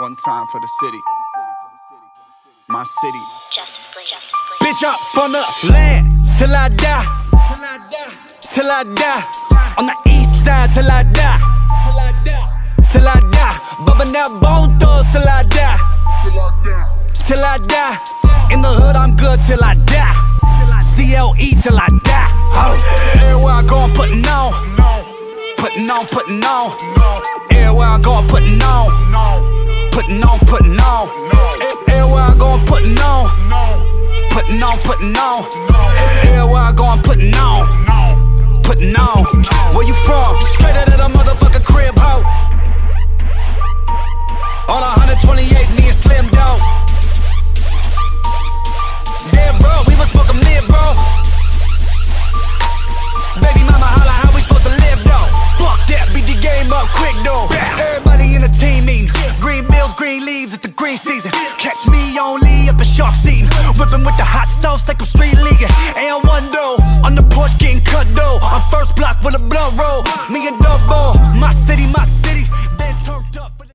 One time for the city. My city. Justice League. Bitch up on the land till I die. Till I die. On the east side till I die. Till I die. Bumping that bone thugs till I die. Till I die. In the hood I'm good till I die. CLE till I die. Oh. Everywhere I go I'm putting on. Putting on, putting on. Everywhere I go I'm putting on. Putting on, putting on. Everywhere I go I'm putting on. Putting on, putting on. Everywhere I go I'm putting on. Putting on. Where you from? Straight out of the motherfucking crib, ho. On 128, me and Slim Dog. Yeah, bro, we was smoking mid, bro. Baby mama holla, how we supposed to live, though? Fuck that, beat the game up quick, though. Everybody in the team meeting. Green bills, green leaves, it's the green season. Catch me only up in shark season. Whipping with the hot sauce like I'm street leaguing. And one though, on the porch getting cut though. I'm first block with a blood roll. Me and double, my city, my city.